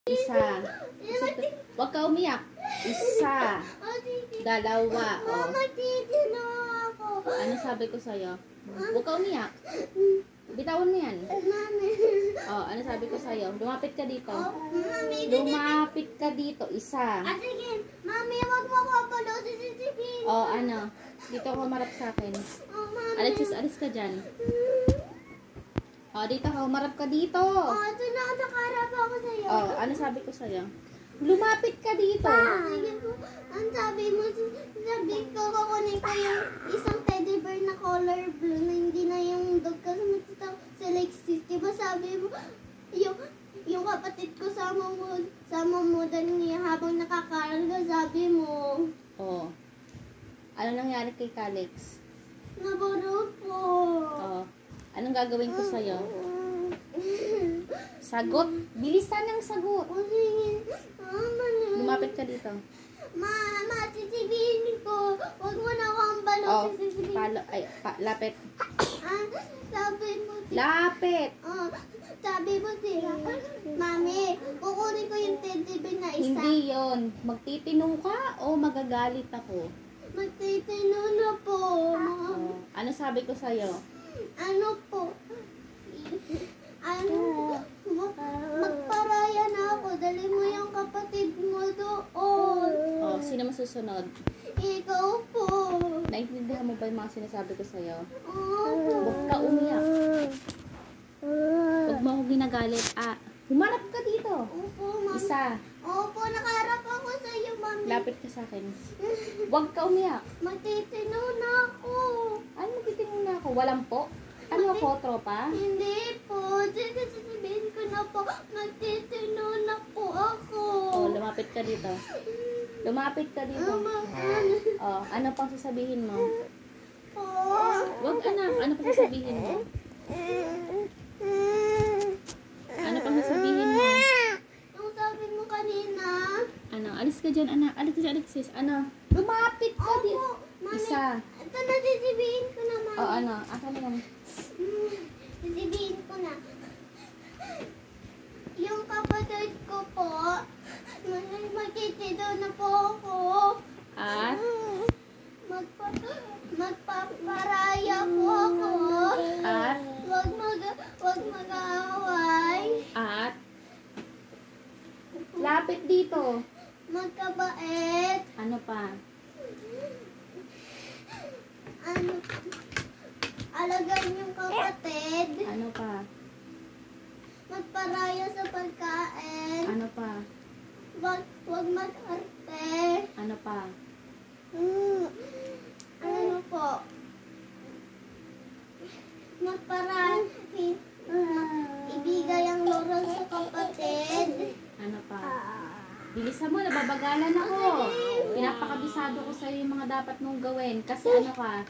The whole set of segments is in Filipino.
Isa. Huwag ka umiyak. Isa. Dalawa. Oh. Ano sabi ko sa'yo? Huwag ka umiyak. Bitawan mo yan. Oh, ano sabi ko sa'yo? Lumapit ka dito. Lumapit ka dito. Isa. Sige, mami, wag mo ko pala sisipin. Oh, ano? Dito ako marap sa akin. Alexis, alis ka dyan. Oh, dito ka. Marap ka dito. Oh, ito na. Nakaharap ako sa'yo. Oh, ano sabi ko sa'yo? Lumapit ka dito. Sige po. Ang sabi mo, sabi ko, kukunin ko yung isang teddy bear na color blue na hindi na yung dog kasi matataw sa Alexis. Diba sabi mo, yung kapatid ko sama mo niya habang nakakarga, sabi mo. Oh. Ano nangyari kay Alex? Nabaro po. Oh. Anong gagawin ko sa'yo? Sagot. Bilisan ng sagot. Lumapit ka dito. Mama, sisibihin ko. Huwag mo na akong balot. Oh, Sisibihin. lapit. Sabi mo. Lapit. Sabi mo sila. Mami, kukunin ko yung teddy bear na isa. Hindi yon. Magtitino ka o magagalit ako? Magtitino na po. Oh. Ano sabi ko sa'yo? Ano po? Magparaya na ako. Dali mo yung kapatid mo doon. Oh, sino masusunod? Ikaw po. Naintindihan mo ba yung mga sinasabi ko sa'yo? Opo. Huwag ka umiyak. Huwag mo ako ginagalit. Humarap ka dito. Opo, mami. Isa. Opo, nakaharap ako sa iyo, mami. Lapit ka sa akin. Huwag ka umiyak. Magtitino na ako. Ano magtitingin na ako? Walang po? Ano ako, tropa? Hindi po. Sige, sasabihin ko na po. Magtitino na po ako. Oh, lumapit ka dito. Lumapit ka dito. Oh, ano pang sasabihin mo? Wag anak, ano pang sasabihin mo? Ano pang sasabihin mo? Yung sabi mo kanina. Ano, alis ka dyan, anak. Alis ka dyan, Alexis. Ano? Lumapit ka dito. Isa. Ito na, sisibihin ko na, mami. Oh, ano? Asan na yan? Sisibihin ko na. Yung kapatid ko po, magtitino na po ako. At? Magpaparaya po ako. At? Wag mag-aaway. At? Lapit dito. Magkabait. Ano pa? Alagaan yung kapatid. Ano pa? Magparaya sa pagkain. Ano pa? Wag mag-arte. Ano pa? Ano po? Ibigay ang loro sa kapatid. Ano pa? Bilisan mo, nababagalan ako. Pinapakabisado ko sa'yo yung mga dapat mong gawin. Kasi ano ka?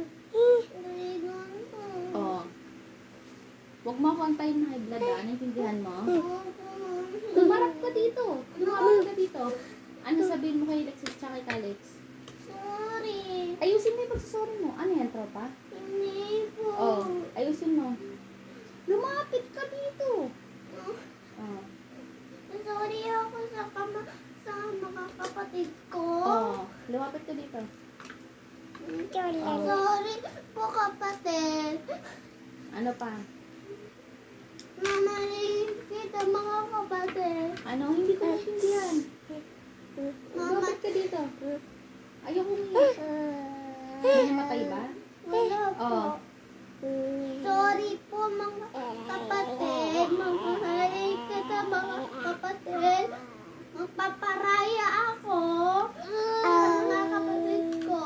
Oh. Huwag mo ako antayin na high blood, naintindihan mo? Tumarap ka dito. Lumapit ka dito. Ano sabihin mo kay Alexis tsaka kay Alex? Sorry. Ayusin mo yung pagsasorry mo. Ano yan, tropa? Hindi po. Oh, ayusin mo. Lumapit ka dito. Oh. Sorry ako sa mga kapatid ko. Oh, lumapit ka dito. Sorry po, kapatid. Ano pa? Mama, kita mga kapatid. Ano? Hindi ko naintindihan. Lumapit ka dito. Ayoko niya. May namatay ba? Wala po. Oh. Sorry po, mga kapatid. Magmahal kita, mga kapatid. Magpaparaya ako sa mga kapatid ko.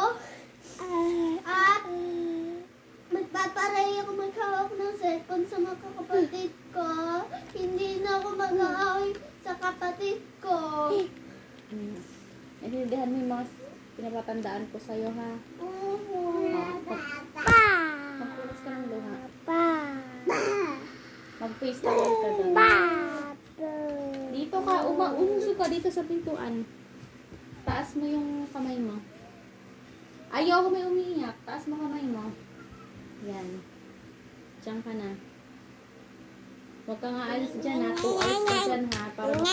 At magpaparaya ako maghawak ng cellphone sa mga kapatid ko. Hindi na ako mag-aaway sa kapatid ko. Naintindihan mo yung mga pinapatandaan ko sa'yo, ha? Oo. Magpunas ka ng luha. Mag-face towel ka doon. Dito ka, umuso ka dito sa pintuan. Taas mo yung kamay mo. Ayaw ko may umiiyak. Taas mo kamay mo. Yan. Diyan ka na. Huwag ka nga alis dyan ha. 2 hours ka dyan ha. Para